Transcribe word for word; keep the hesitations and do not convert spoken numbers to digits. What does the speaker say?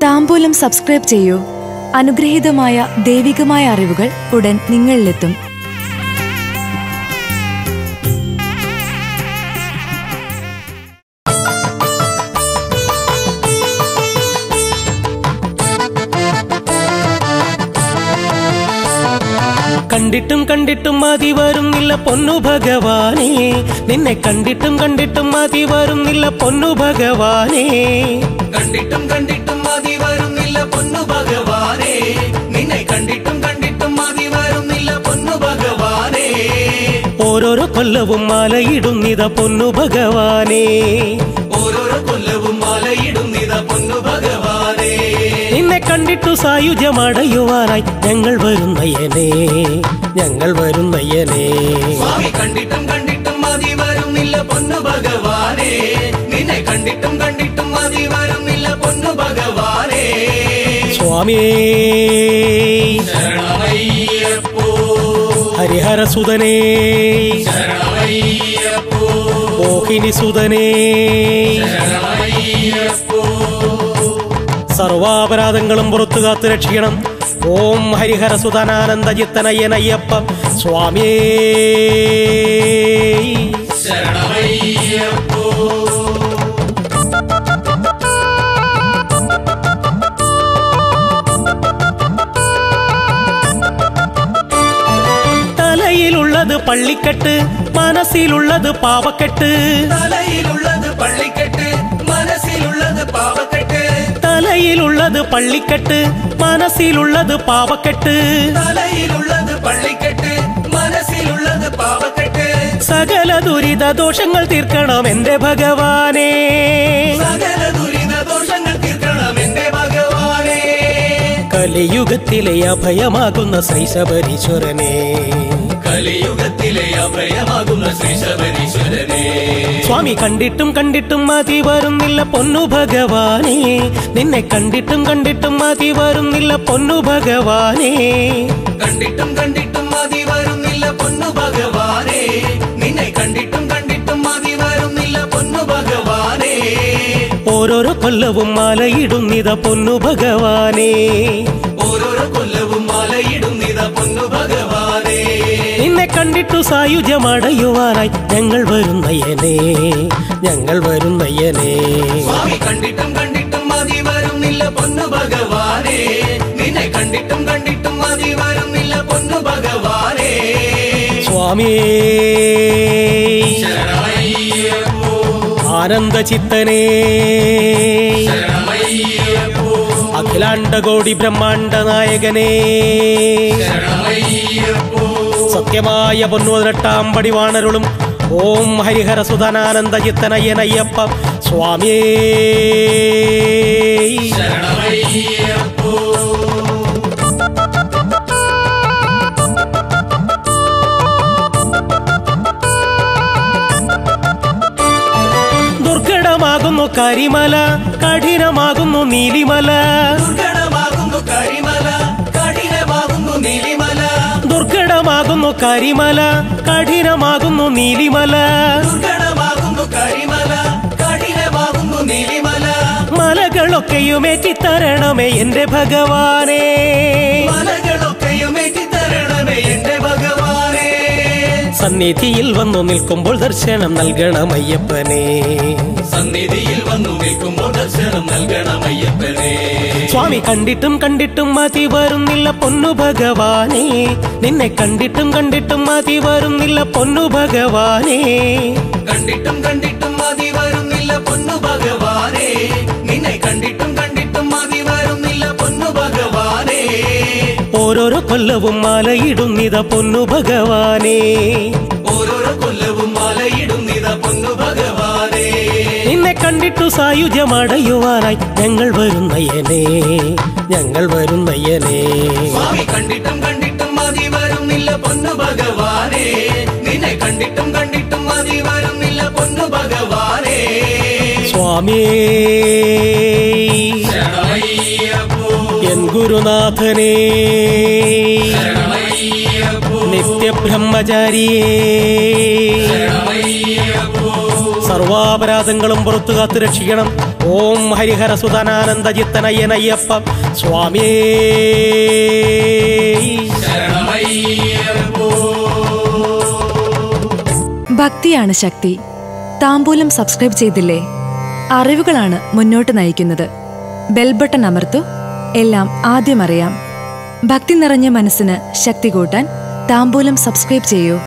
താംബൂലം subscribe ചെയ്യൂ. അനുഗ്രഹീതമായ ദൈവികമായ അറിവുകൾ ഉടൻ നിങ്ങളിലെത്തും. കണ്ടിട്ടും കണ്ടിട്ടും മതി വരുന്നില്ല പൊന്നു ഭഗവാനേ, നിന്നെ കണ്ടിട്ടും കണ്ടിട്ടും മതി വരുന്നില്ല പൊന്നു ഭഗവാനേ. കണ്ടിട്ടും കണ്ടിട്ടും മതി വരുന്നില്ല പൊന്നു ഭഗവാനേ, നിന്നെ കണ്ടിട്ടും കണ്ടിട്ടും മതി വരുന്നില്ല പൊന്നു ഭഗവാനേ. ഓരോരോ കൊല്ലവും മാലയിടുന്നിത പൊന്നു ഭഗവാനേ, ഓരോരോ കൊല്ലവും മാലയിടുന്നിത പൊന്നു ഭഗവാനേ. നിന്നെ കണ്ടിട്ടു സായുജ്യമടയുവാനായി ഞങ്ങൾ വരുന്നയ്യനേ, ഞങ്ങൾ വരുന്നയ്യനേ. സ്വാമി കണ്ടിട്ടും കണ്ടിട്ടും മതി വരുന്നില്ല പൊന്നു ഭഗവാനേ, നിന്നെ കണ്ടിട്ടും കണ്ടിട്ടും മതി വരുന്നില്ല പൊന്നു ഭഗവാനേ. സ്വാമിയേ ശരണമയ്യപ്പോ, ഹരിഹരസുതനേ ശരണമയ്യപ്പോ, മോഹിനി സുതനേ ശരണമയ്യപ്പോ. സർവാപരാധങ്ങളും പുറത്തു കാത്തു രക്ഷിക്കണം. ഓം ഹരിഹരസുതനാനന്ദജിത്തനയ്യനയ്യപ്പ സ്വാമിയേ ശരണമയ്യപ്പോ. തലയിലുള്ളത് പള്ളിക്കെട്ട്, മനസ്സിലുള്ളത് പാവക്കെട്ട്. തലയിലുള്ളത് പള്ളിക്കെട്ട്, മനസ്സിലുള്ളത് പാവക്കെട്ട്. തലയിലുള്ളത് പള്ളിക്കെട്ട്, മനസ്സിലുള്ളത് പാവക്കെട്ട്. തലയിലുള്ളത് പള്ളിക്കെട്ട്, മനസ്സിലുള്ളത് പാവക്കെട്ട്. സകല ദുരിത ദോഷങ്ങൾ തീർക്കണം എന്റെ ഭഗവാനേ, സകല ദുരിത ദോഷങ്ങൾ തീർക്കണം എന്റെ ഭഗവാനേ. കലിയുഗത്തിലെ അഭയമാകുന്ന ശ്രീ ശബരീശ്വരനേ, കലിയുഗത്തിലെ അഭയമാകുന്ന ശ്രീ ശബരീശ്വരനേ. സ്വാമി കണ്ടിട്ടും കണ്ടിട്ടും മതി വരുന്നില്ല പൊന്നു ഭഗവാനേ, നിന്നെ കണ്ടിട്ടും കണ്ടിട്ടും മതി വരുന്നില്ല പൊന്നു ഭഗവാനേ. കണ്ടിട്ടും കണ്ടിട്ടും മതി വരുന്നില്ല പൊന്നു ഭഗവാനേ, നിന്നെ കണ്ടിട്ടും കണ്ടിട്ടും മതി വരുന്നില്ല പൊന്നു ഭഗവാനേ. ഓരോരോ കൊല്ലവും മാലയിടുന്നിത പൊന്നു ഭഗവാനേ, ഓരോരോ കൊല്ലവും മാലയിടുന്നിത പൊന്നു ഭഗവാനേ. നിന്നെ കണ്ടിട്ടു സായുജ്യമടയുവാനായി ഞങ്ങൾ വരുന്നയ്യനേ, ഞങ്ങൾ വരുന്നയ്യനേ. സ്വാമി കണ്ടിട്ടും കണ്ടിട്ടും മതി വരുന്നില്ല പൊന്നു ഭഗവാനേ, നിന്നെ കണ്ടിട്ടും കണ്ടിട്ടും മതി വരുന്നില്ല പൊന്നു ഭഗവാനേ. സ്വാമിയേ ശരണമയ്യപ്പോ, ആനന്ദചിത്തനേ ശരണമയ്യപ്പോ, അഖിലാണ്ടകോടി ബ്രഹ്മാണ്ട നായകനേ. ശരണമയ്യപ്പോ, സത്യമായ പൊന്നുപതിനെട്ടാം പടിവാണരുളും ഓം ഹരിഹരസുതനാനന്ദചിത്തനയ്യനയ്യപ്പ സ്വാമിയേ ശരണമയ്യപ്പോ. ദുർഘടമാകുന്നു കരിമല, കഠിനമാകുന്നു നീലിമല. ദുർഘടമാകുന്നു കരിമല, കഠിനമാകുന്നു നീലിമല. ദുർഘടമാകുന്നു കരിമല, കഠിനമാകുന്നു നീലിമല. ദുർഘടമാകുന്നു കരിമല, കഠിനമാകുന്നു നീലിമല. മലകളൊക്കെയും ഏറ്റിത്തരണമേ എന്റെ ഭഗവാനേ, മലകളൊക്കെയും ഏറ്റിത്തരണമേ എന്റെ ഭഗവാനേ. സന്നിധിയിൽ വന്നു നിൽക്കുമ്പോൾ ദർശനം നൽകണമയ്യപ്പനേ, സന്നിധിയിൽ വന്നു നിൽക്കുമ്പോൾ ദർശനം നൽകണമയ്യപ്പനേ. സ്വാമി കണ്ടിട്ടും കണ്ടിട്ടും മതി വരുന്നില്ല പൊന്നു ഭഗവാനേ, നിന്നെ കണ്ടിട്ടും കണ്ടിട്ടും മതി വരുന്നില്ല പൊന്നു ഭഗവാനേ. കണ്ടിട്ടും കണ്ടിട്ടും മതി വരുന്നില്ല പൊന്നു ഭഗവാനേ, നിന്നെ കണ്ടിട്ടും കണ്ടിട്ടും മതി വരുന്നില്ല പൊന്നു ഭഗവാനേ. ഓരോരോ കൊല്ലവും മാലയിടുന്നിത പൊന്നു ഭഗവാനേ, ഓരോരോ കൊല്ലവും മാലയിടുന്നിത പൊന്നു ഭഗവാനേ. നിന്നെ കണ്ടിട്ടു സായുജ്യമടയുവാനായി ഞങ്ങൾ വരുന്നയ്യനേ, ഞങ്ങൾ വരുന്നയ്യനേ. സ്വാമി കണ്ടിട്ടും കണ്ടിട്ടും മതി വരുന്നില്ല പൊന്നു ഭഗവാനേ, നിന്നെ കണ്ടിട്ടും കണ്ടിട്ടും മതി വരുന്നില്ല പൊന്നു ഭഗവാനേ. സ്വാമിയേ ശരണമയ്യപ്പോ, എൻ ഗുരുനാഥനേ, ശരണമയ്യപ്പോ, നിത്യ സത്യബ്രഹ്മചാരിയേ സർവാപരാധങ്ങളും പുറത്തു കാത്തു രക്ഷിക്കണം. ഓം ഹരിഹര സുതനാനന്ദ ചിത്തനയ്യനയ്യപ്പ സ്വാമിയേ. ഭക്തിയാണ് ശക്തി. താമ്പൂലം സബ്സ്ക്രൈബ് ചെയ്തില്ലേ? അറിവുകളാണ് മുന്നോട്ട് നയിക്കുന്നത്. ബെൽ ബട്ടൺ അമർത്തു. എല്ലാം ആദ്യം അറിയാം. ഭക്തി നിറഞ്ഞ മനസ്സിന് ശക്തി കൂട്ടാൻ താമ്പൂലം സബ്സ്ക്രൈബ് ചെയ്യൂ.